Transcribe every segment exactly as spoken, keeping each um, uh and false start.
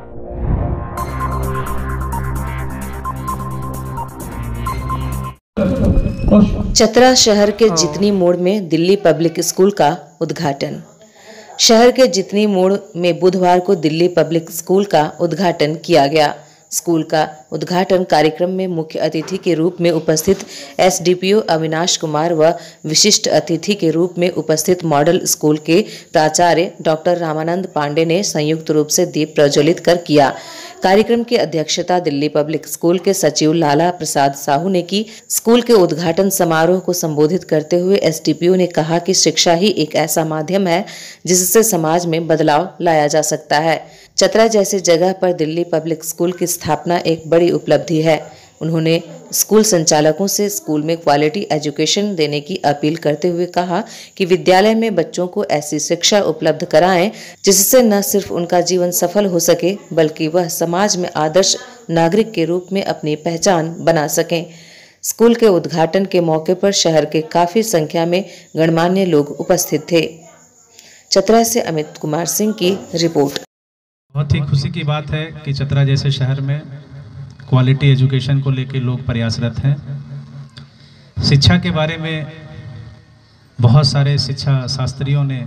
चतरा शहर के जितनी मोड़ में दिल्ली पब्लिक स्कूल का उद्घाटन। शहर के जितनी मोड़ में बुधवार को दिल्ली पब्लिक स्कूल का उद्घाटन किया गया। स्कूल का उद्घाटन कार्यक्रम में मुख्य अतिथि के रूप में उपस्थित एसडीपीओ अविनाश कुमार व विशिष्ट अतिथि के रूप में उपस्थित मॉडल स्कूल के प्राचार्य डॉक्टर रामानंद पांडे ने संयुक्त रूप से दीप प्रज्वलित कर किया। कार्यक्रम की अध्यक्षता दिल्ली पब्लिक स्कूल के सचिव लाला प्रसाद साहू ने की। स्कूल के उद्घाटन समारोह को संबोधित करते हुए एसडीपीओ ने कहा कि शिक्षा ही एक ऐसा माध्यम है जिससे समाज में बदलाव लाया जा सकता है। चतरा जैसी जगह पर दिल्ली पब्लिक स्कूल की स्थापना एक बड़ी उपलब्धि है। उन्होंने स्कूल संचालकों से स्कूल में क्वालिटी एजुकेशन देने की अपील करते हुए कहा कि विद्यालय में बच्चों को ऐसी शिक्षा उपलब्ध कराएं जिससे न सिर्फ उनका जीवन सफल हो सके बल्कि वह समाज में आदर्श नागरिक के रूप में अपनी पहचान बना सकें। स्कूल के उद्घाटन के मौके पर शहर के काफी संख्या में गणमान्य लोग उपस्थित थे। चतरा से अमित कुमार सिंह की रिपोर्ट। बहुत ही खुशी की बात है कि चतरा जैसे शहर में क्वालिटी एजुकेशन को लेकर लोग प्रयासरत हैं। शिक्षा के बारे में बहुत सारे शिक्षा शास्त्रियों ने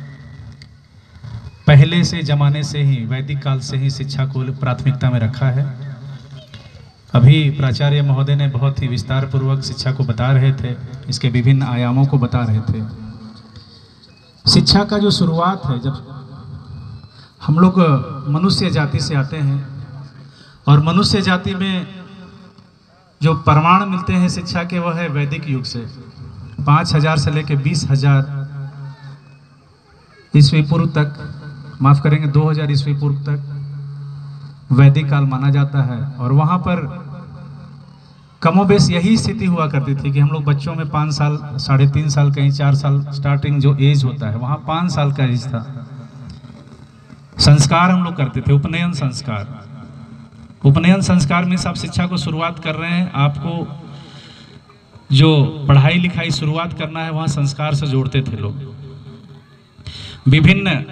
पहले से ज़माने से ही वैदिक काल से ही शिक्षा को प्राथमिकता में रखा है। अभी प्राचार्य महोदय ने बहुत ही विस्तार पूर्वक शिक्षा को बता रहे थे, इसके विभिन्न आयामों को बता रहे थे। शिक्षा का जो शुरुआत है, जब हम लोग मनुष्य जाति से आते हैं और मनुष्य जाति में जो प्रमाण मिलते हैं शिक्षा के वह है वैदिक युग से। पाँच हजार से लेकर बीस हजार ईस्वी पूर्व तक, माफ करेंगे दो हजार ईस्वी पूर्व तक वैदिक काल माना जाता है। और वहाँ पर कमोबेश यही स्थिति हुआ करती थी कि हम लोग बच्चों में पाँच साल साढ़े तीन साल कहीं चार साल स्टार्टिंग जो एज होता है वहाँ पाँच साल का एज था। संस्कार हम लोग करते थे, उपनयन संस्कार। उपनयन संस्कार में सब शिक्षा को शुरुआत कर रहे हैं। आपको जो पढ़ाई लिखाई शुरुआत करना है वहाँ संस्कार से जोड़ते थे लोग। विभिन्न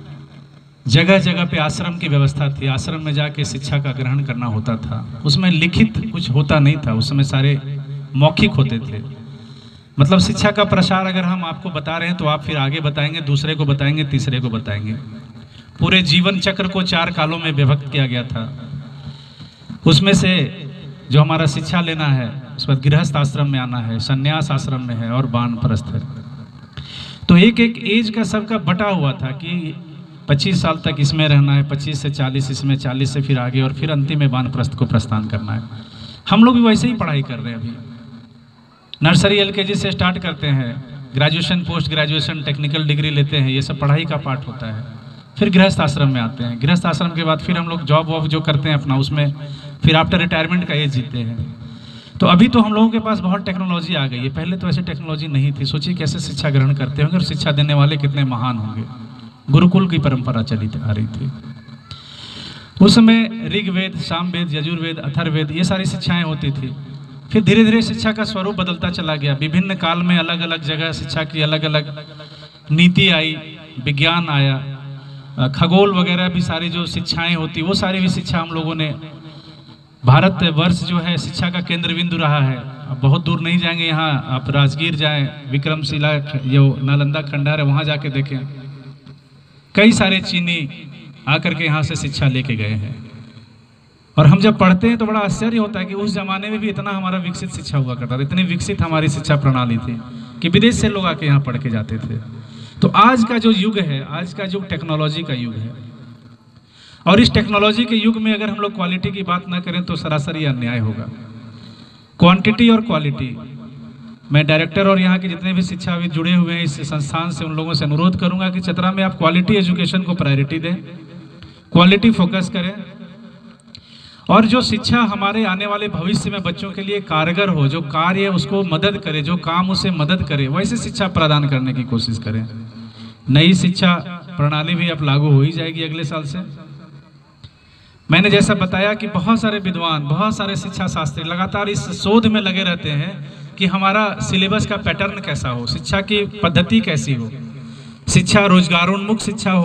जगह जगह पे आश्रम की व्यवस्था थी। आश्रम में जाके शिक्षा का ग्रहण करना होता था। उसमें लिखित कुछ होता नहीं था, उसमें सारे मौखिक होते थे। मतलब शिक्षा का प्रसार अगर हम आपको बता रहे हैं तो आप फिर आगे बताएंगे, दूसरे को बताएंगे, तीसरे को बताएंगे। पूरे जीवन चक्र को चार कालों में विभक्त किया गया था। उसमें से जो हमारा शिक्षा लेना है उस पर गृहस्थ आश्रम में आना है, संन्यास आश्रम में है और वानप्रस्थ है। तो एक एक एज का सबका बटा हुआ था कि पच्चीस साल तक इसमें रहना है, पच्चीस से चालीस इसमें, चालीस से फिर आगे और फिर अंतिम में वानप्रस्थ को प्रस्थान करना है। हम लोग भी वैसे ही पढ़ाई कर रहे हैं। अभी नर्सरी एलकेजी से स्टार्ट करते हैं, graduation post graduation technical degree लेते हैं, ये सब पढ़ाई का पार्ट होता है। फिर गृहस्थ आश्रम में आते हैं। गृहस्थ आश्रम के बाद फिर हम लोग जॉब वॉब जो करते हैं अपना, उसमें फिर आफ्टर रिटायरमेंट का एज जीते हैं। तो अभी तो हम लोगों के पास बहुत टेक्नोलॉजी आ गई है, पहले तो ऐसी टेक्नोलॉजी नहीं थी। सोचिए कैसे शिक्षा ग्रहण करते होंगे और शिक्षा देने वाले कितने महान होंगे। गुरुकुल की परंपरा चली आ रही थी उस समय। ऋग्वेद, सामवेद, यजुर्वेद, अथर्ववेद ये सारी शिक्षाएं होती थी। फिर धीरे धीरे शिक्षा का स्वरूप बदलता चला गया। विभिन्न काल में अलग अलग जगह शिक्षा की अलग अलग नीति आई, विज्ञान आया, खगोल वगैरह भी सारी जो शिक्षाएं होती वो सारी भी शिक्षा हम लोगों ने, भारत वर्ष जो है शिक्षा का केंद्र बिंदु रहा है। अब बहुत दूर नहीं जाएंगे, यहाँ आप राजगीर जाएं, विक्रमशिला जो नालंदा खंडहर है वहाँ जाके देखें, कई सारे चीनी आकर के यहाँ से शिक्षा लेके गए हैं। और हम जब पढ़ते हैं तो बड़ा आश्चर्य होता है कि उस जमाने में भी इतना हमारा विकसित शिक्षा हुआ करता था, इतनी विकसित हमारी शिक्षा प्रणाली थी कि विदेश से लोग आके यहाँ पढ़ के जाते थे। तो आज का जो युग है, आज का युग टेक्नोलॉजी का युग है। और इस टेक्नोलॉजी के युग में अगर हम लोग क्वालिटी की बात ना करें तो सरासर ये अन्याय होगा। क्वांटिटी और क्वालिटी, मैं डायरेक्टर और यहाँ के जितने भी शिक्षाविद जुड़े हुए हैं इस संस्थान से, उन लोगों से अनुरोध करूंगा कि चतरा में आप क्वालिटी एजुकेशन को प्रायोरिटी दें, क्वालिटी फोकस करें और जो शिक्षा हमारे आने वाले भविष्य में बच्चों के लिए कारगर हो, जो कार्य उसको मदद करे, जो काम उसे मदद करे, वैसे शिक्षा प्रदान करने की कोशिश करें। नई शिक्षा प्रणाली भी अब लागू हो ही जाएगी अगले साल से। मैंने जैसा बताया कि बहुत सारे विद्वान, बहुत सारे शिक्षा शास्त्री लगातार इस शोध में लगे रहते हैं कि हमारा सिलेबस का पैटर्न कैसा हो, शिक्षा की पद्धति कैसी हो, शिक्षा रोजगारोन्मुख शिक्षा हो,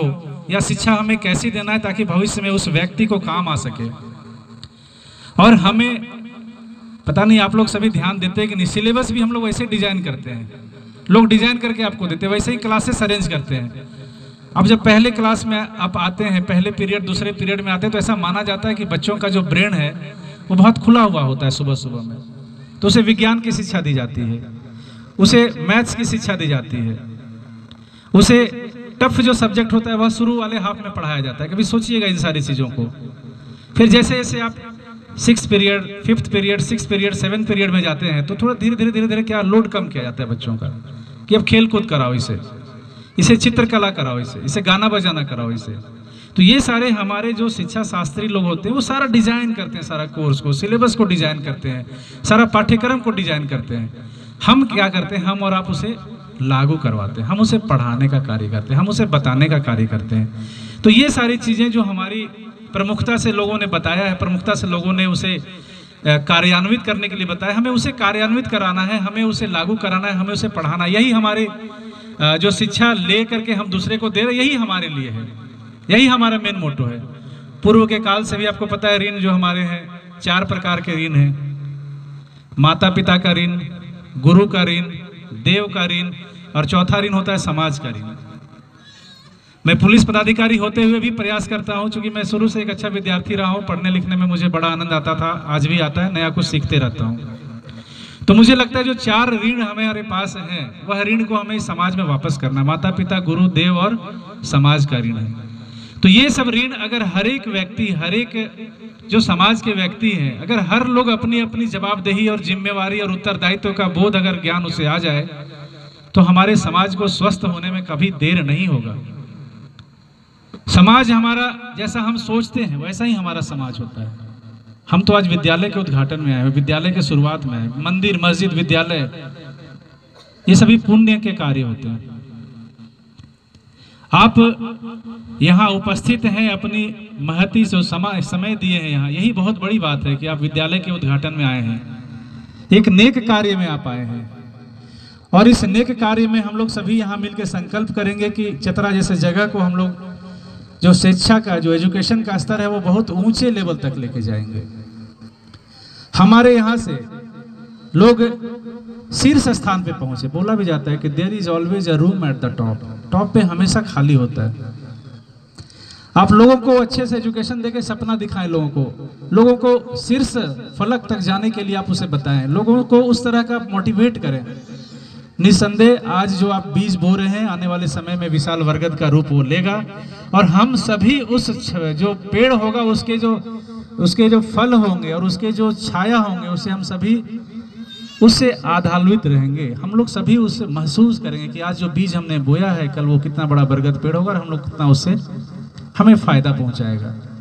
या शिक्षा हमें कैसी देना है ताकि भविष्य में उस व्यक्ति को काम आ सके। और हमें पता नहीं आप लोग सभी ध्यान देते हैं कि नहीं, सिलेबस भी हम लोग वैसे डिजाइन करते हैं, लोग डिजाइन करके आपको देते हैं, वैसे ही क्लासेस अरेंज करते हैं। अब जब पहले क्लास में आप आते हैं, पहले पीरियड दूसरे पीरियड में आते हैं, तो ऐसा माना जाता है कि बच्चों का जो ब्रेन है वो बहुत खुला हुआ होता है सुबह सुबह में, तो उसे विज्ञान की शिक्षा दी जाती है, उसे मैथ्स की शिक्षा दी जाती है, उसे टफ जो सब्जेक्ट होता है वह शुरू वाले हाफ में पढ़ाया जाता है। कभी सोचिएगा इन सारी चीज़ों को। फिर जैसे जैसे आप six period, fifth period, six period, seven period में जाते हैं तो थोड़ा धीरे धीरे धीरे धीरे क्या लोड कम किया जाता है बच्चों का, कि अब खेल कूद कराओ इसे, इसे चित्रकला कराओ, इसे इसे गाना बजाना कराओ इसे। तो ये सारे हमारे जो शिक्षा शास्त्री लोग होते हैं वो सारा डिजाइन करते हैं, सारा कोर्स को, सिलेबस को डिजाइन करते हैं, सारा पाठ्यक्रम को डिजाइन करते हैं। हम क्या करते हैं, हम और आप उसे लागू करवाते हैं, हम उसे पढ़ाने का कार्य करते हैं, हम उसे बताने का कार्य करते हैं। तो ये सारी चीज़ें जो हमारी प्रमुखता से लोगों ने बताया है, प्रमुखता से लोगों ने उसे कार्यान्वित करने के लिए बताया, हमें उसे कार्यान्वित कराना है, हमें उसे लागू कराना है, हमें उसे पढ़ाना। यही हमारे जो शिक्षा ले करके हम दूसरे को दे रहे, यही हमारे लिए है, यही हमारा मेन मोटो है। पूर्व के काल से भी आपको पता है ऋण जो हमारे हैं, चार प्रकार के ऋण हैं, माता पिता का ऋण, गुरु का ऋण, देव का ऋण, और चौथा ऋण होता है समाज का ऋण। मैं पुलिस पदाधिकारी होते हुए भी प्रयास करता हूं, क्योंकि मैं शुरू से एक अच्छा विद्यार्थी रहा हूं, पढ़ने लिखने में मुझे बड़ा आनंद आता था, आज भी आता है, नया कुछ सीखते रहता हूं। तो मुझे लगता है जो चार ऋण हमारे पास हैं वह ऋण को हमें समाज में वापस करना, माता पिता, गुरु, देव और समाज का ऋण है। तो ये सब ऋण अगर हर एक व्यक्ति, हर एक जो समाज के व्यक्ति हैं, अगर हर लोग अपनी अपनी जवाबदेही और जिम्मेवारी और उत्तरदायित्व का बोध, अगर ज्ञान उसे आ जाए, तो हमारे समाज को स्वस्थ होने में कभी देर नहीं होगा। समाज हमारा जैसा हम सोचते हैं वैसा ही हमारा समाज होता है। हम तो आज विद्यालय के उद्घाटन में आए हैं, विद्यालय के शुरुआत में आए, मंदिर, मस्जिद, विद्यालय, ये सभी पुण्य के कार्य होते हैं। आप यहाँ उपस्थित हैं, अपनी महती से समय समय दिए हैं यहाँ, यही बहुत बड़ी बात है कि आप विद्यालय के उद्घाटन में आए हैं, एक नेक कार्य में आप आए हैं। और इस नेक कार्य में हम लोग सभी यहाँ मिलकर संकल्प करेंगे कि चतरा जैसे जगह को हम लोग जो शिक्षा का, जो एजुकेशन का स्तर है वो बहुत ऊंचे लेवल तक लेके जाएंगे। हमारे यहाँ से लोग शीर्ष स्थान पे पहुंचे। बोला भी जाता है कि there is always a room at the top, top पे हमेशा खाली होता है। आप लोगों को अच्छे से एजुकेशन देके सपना दिखाएं, लोगों को लोगों को शीर्ष फलक तक जाने के लिए आप उसे बताएं, लोगों को उस तरह का मोटिवेट करें। निसंदेह आज जो आप बीज बो रहे हैं, आने वाले समय में विशाल बरगद का रूप वो लेगा, और हम सभी उस जो पेड़ होगा उसके जो उसके जो फल होंगे और उसके जो छाया होंगे, उसे हम सभी उससे आधान्वित रहेंगे। हम लोग सभी उससे महसूस करेंगे कि आज जो बीज हमने बोया है, कल वो कितना बड़ा बरगद पेड़ होगा और हम लोग कितना उससे हमें फायदा पहुंचाएगा।